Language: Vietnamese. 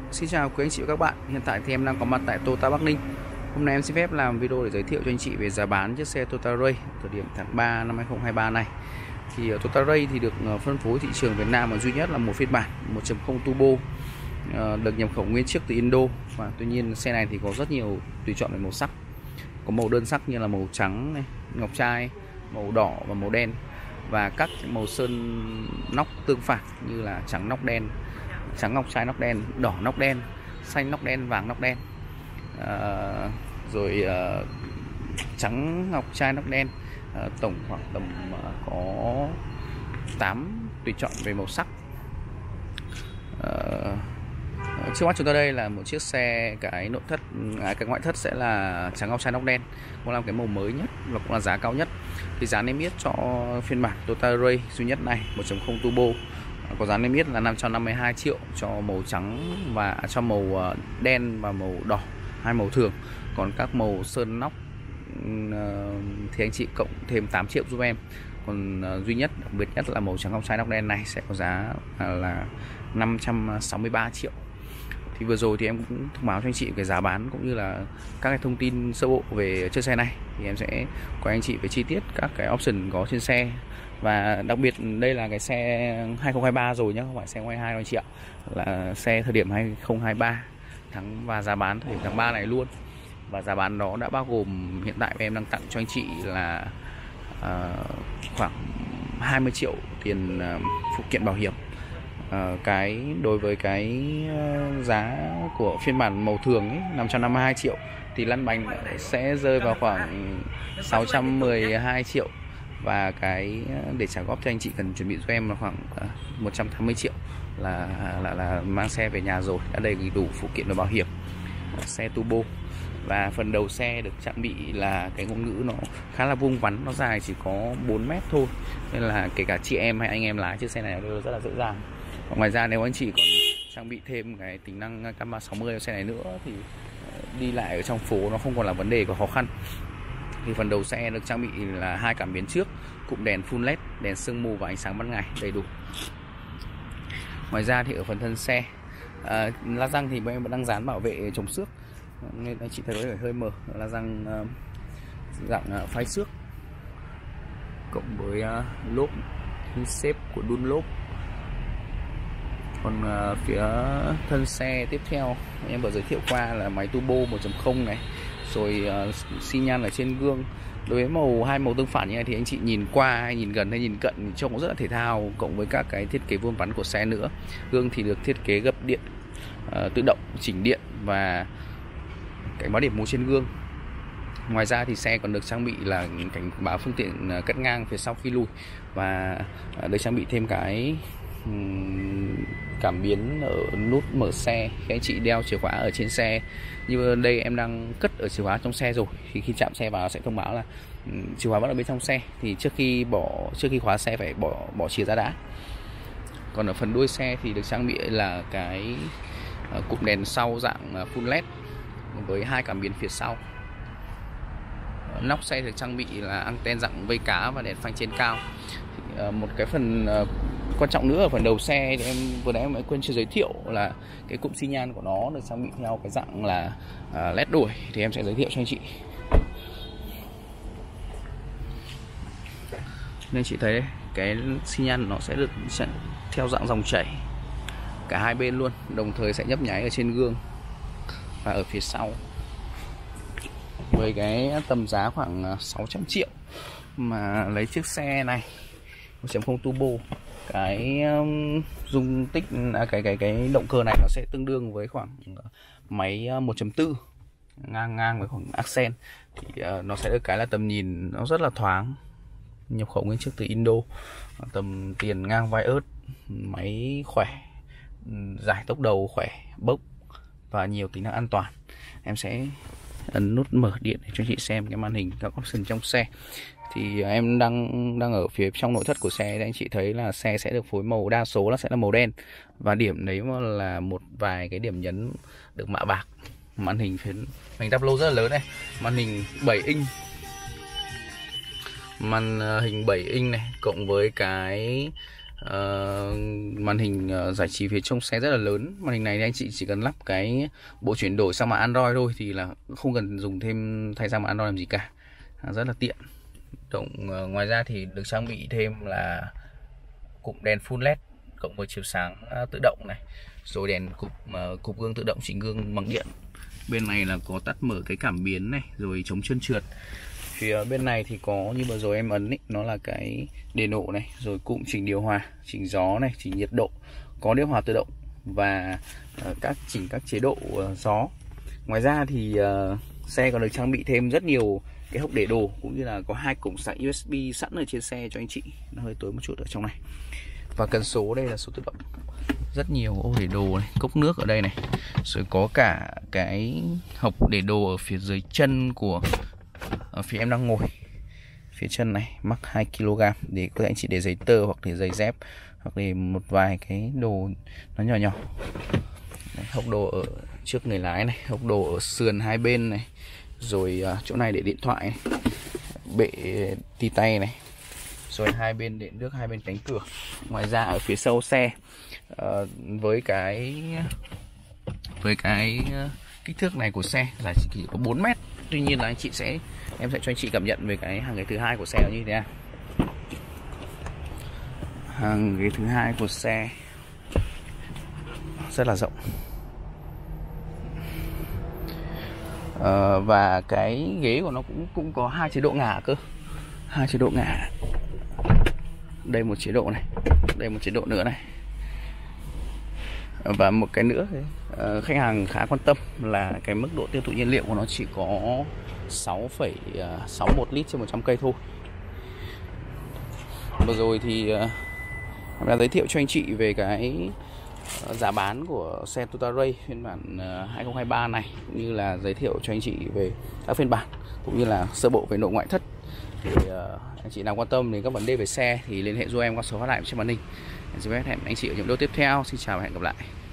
Xin chào quý anh chị và các bạn. Hiện tại thì em đang có mặt tại Toyota Bắc Ninh. Hôm nay em xin phép làm video để giới thiệu cho anh chị về giá bán chiếc xe Toyota Ray thời điểm tháng 3 năm 2023 này. Thì Toyota Ray thì được phân phối thị trường Việt Nam mà duy nhất là một phiên bản 1.0 turbo, được nhập khẩu nguyên chiếc từ Indo. Và tuy nhiên xe này thì có rất nhiều tùy chọn về màu sắc. Có màu đơn sắc như là màu trắng này, ngọc trai, màu đỏ và màu đen, và các màu sơn nóc tương phản như là trắng nóc đen, trắng ngọc trai nóc đen, đỏ nóc đen, xanh nóc đen, vàng nóc đen, trắng ngọc trai nóc đen. Tổng khoảng tầm có 8 tùy chọn về màu sắc. Trước mắt chúng ta đây là một chiếc xe, cái nội thất, cái ngoại thất sẽ là trắng ngọc trai nóc đen, cũng là cái màu mới nhất và cũng là giá cao nhất. Thì giá niêm yết cho phiên bản Toyota Ray duy nhất này 1.0 turbo có giá niêm yết là 552 triệu cho màu trắng và cho màu đen và màu đỏ, hai màu thường. Còn các màu sơn nóc thì anh chị cộng thêm 8 triệu giúp em. Còn duy nhất đặc biệt nhất là màu trắng ngọc trai nóc đen này sẽ có giá là 563 triệu. Thì vừa rồi thì em cũng thông báo cho anh chị cái giá bán cũng như là các cái thông tin sơ bộ về chiếc xe này. Thì em sẽ có anh chị về chi tiết các cái option có trên xe. Và đặc biệt đây là cái xe 2023 rồi nhé, không phải xe 2022 đâu anh chị ạ. Là xe thời điểm 2023 và giá bán thời điểm tháng 3 này luôn. Và giá bán đó đã bao gồm, hiện tại em đang tặng cho anh chị là khoảng 20 triệu tiền phụ kiện bảo hiểm. Đối với cái giá của phiên bản màu thường ấy, 552 triệu thì lăn bánh sẽ rơi vào khoảng 612 triệu. Và cái để trả góp thì anh chị cần chuẩn bị cho em là khoảng 180 triệu là mang xe về nhà rồi, đã đầy đủ phụ kiện và bảo hiểm. Xe turbo và phần đầu xe được trang bị là cái ngôn ngữ nó khá là vuông vắn, nó dài chỉ có 4 mét thôi, nên là kể cả chị em hay anh em lái chiếc xe này đều rất là dễ dàng. Và ngoài ra nếu anh chị còn trang bị thêm cái tính năng camera 60 cho xe này nữa thì đi lại ở trong phố nó không còn là vấn đề có khó khăn. Thì phần đầu xe được trang bị là 2 cảm biến trước, cụm đèn full led, đèn sương mù và ánh sáng ban ngày đầy đủ. Ngoài ra thì ở phần thân xe, la răng thì bọn em vẫn đang dán bảo vệ chống xước nên anh chị thấy có thể hơi mờ. La răng dạng phai xước cộng với lốp xếp của Dunlop. Còn phía thân xe tiếp theo em vừa giới thiệu qua là máy turbo 1.0 này, rồi xi nhan ở trên gương. Đối với hai màu tương phản như này thì anh chị nhìn qua hay nhìn gần hay nhìn cận thì trông cũng rất là thể thao, cộng với các cái thiết kế vuông vắn của xe nữa. Gương thì được thiết kế gập điện, tự động chỉnh điện và cảnh báo điểm mù trên gương. Ngoài ra thì xe còn được trang bị là cảnh báo phương tiện cắt ngang phía sau khi lùi, và được trang bị thêm cái cảm biến ở nút mở xe khi anh chị đeo chìa khóa ở trên xe. Như đây em đang cất ở chìa khóa trong xe rồi, thì khi chạm xe vào sẽ thông báo là chìa khóa vẫn ở bên trong xe, thì trước khi khóa xe phải bỏ chìa ra đã. Còn ở phần đuôi xe thì được trang bị là cái cụm đèn sau dạng full led với 2 cảm biến phía sau. Nóc xe được trang bị là anten dạng vây cá và đèn phanh trên cao. Một cái phần quan trọng nữa ở phần đầu xe thì vừa nãy em đã quên chưa giới thiệu là cái cụm xi nhan của nó được trang bị theo cái dạng là led đuổi, thì em sẽ giới thiệu cho anh chị. Nên chị thấy cái xi nhan nó sẽ được theo dạng dòng chảy cả hai bên luôn, đồng thời sẽ nhấp nháy ở trên gương và ở phía sau. Với cái tầm giá khoảng 600 triệu mà lấy chiếc xe này 1.0 turbo, cái dung tích cái động cơ này nó sẽ tương đương với khoảng máy 1.4 ngang với khoảng Accent. Thì nó sẽ được cái là tầm nhìn nó rất là thoáng, nhập khẩu nguyên chiếc từ Indo, tầm tiền ngang vai ớt, máy khỏe, giải tốc đầu khỏe, bốc và nhiều tính năng an toàn. Em sẽ ấn nút mở điện để cho chị xem cái màn hình, các option trong xe. Thì em đang ở phía trong nội thất của xe thì anh chị thấy là xe sẽ được phối màu đa số là sẽ là màu đen, và điểm đấy là một vài cái điểm nhấn được mạ bạc. Màn hình tablo rất là lớn này, màn hình 7 inch, màn hình 7 inch này, cộng với cái Màn hình giải trí phía trong xe rất là lớn. Màn hình này thì anh chị chỉ cần lắp cái bộ chuyển đổi sang màn Android thôi, thì là không cần dùng thêm thay sang màn Android làm gì cả, rất là tiện. Ngoài ra thì được trang bị thêm là cụm đèn full LED cộng với chiếu sáng tự động này, rồi đèn cụp gương tự động chỉnh gương bằng điện. Bên này là có tắt mở cái cảm biến này, rồi chống trơn trượt. Phía bên này thì có như vừa rồi em ấn ý, nó là cái đề nổ này, rồi cụm chỉnh điều hòa, chỉnh gió này, chỉnh nhiệt độ, có điều hòa tự động và chỉnh các chế độ gió. Ngoài ra thì xe còn được trang bị thêm rất nhiều cái hộc để đồ, cũng như là có 2 cổng sạc USB sẵn ở trên xe cho anh chị. Nó hơi tối một chút ở trong này. Và cần số đây là số tự động. Rất nhiều ô để đồ này, cốc nước ở đây này. Rồi có cả cái hộc để đồ ở phía dưới chân của ở phía em đang ngồi. Phía chân này mắc 2 kg để có thể anh chị để giấy tờ hoặc để giày dép, hoặc để một vài cái đồ nó nhỏ nhỏ. Đấy, hộc đồ ở trước người lái này, hộc đồ ở sườn hai bên này, rồi chỗ này để điện thoại này, bệ tì tay này, rồi hai bên để nước, hai bên cánh cửa. Ngoài ra ở phía sau xe với cái kích thước này của xe là chỉ có 4 mét. Tuy nhiên là em sẽ cho anh chị cảm nhận về cái hàng ghế thứ hai của xe như thế nào. Hàng ghế thứ hai của xe rất là rộng. Và cái ghế của nó cũng có 2 chế độ ngả cơ. 2 chế độ ngả. Đây một chế độ này, đây một chế độ nữa này. Và một cái nữa khách hàng khá quan tâm là cái mức độ tiêu thụ nhiên liệu của nó chỉ có 6,61 lít trên 100 cây thôi. Vừa rồi thì em đã giới thiệu cho anh chị về cái giá bán của xe Toyota Ray phiên bản 2023 này, cũng như là giới thiệu cho anh chị về các phiên bản, cũng như là sơ bộ về nội ngoại thất. Thì anh chị nào quan tâm đến các vấn đề về xe thì liên hệ giúp em qua số hotline trên màn hình. Em xin phép hẹn anh chị ở những video tiếp theo. Xin chào và hẹn gặp lại.